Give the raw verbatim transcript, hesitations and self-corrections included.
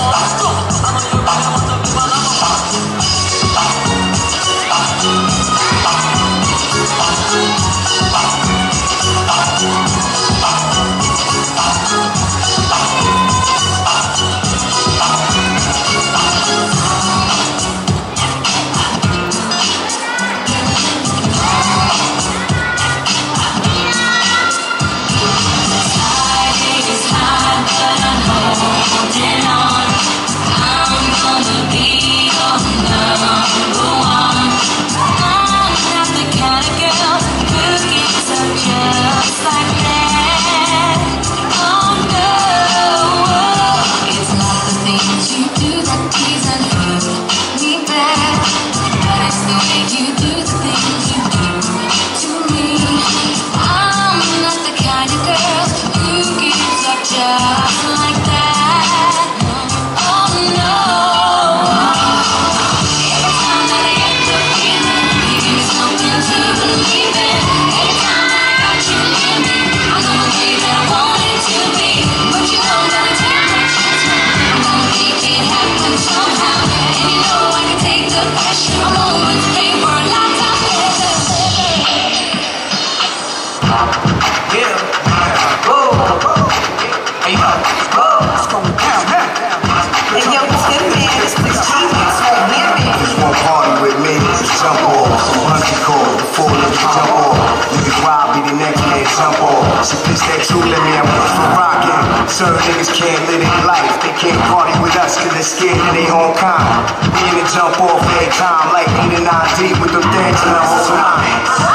She pitched that true, let me have one for rockin'. Certain niggas can't live their life, they can't party with us cause they're scared of their own kind. We in the jump off every time, like eight and nine deep with them things in the whole line.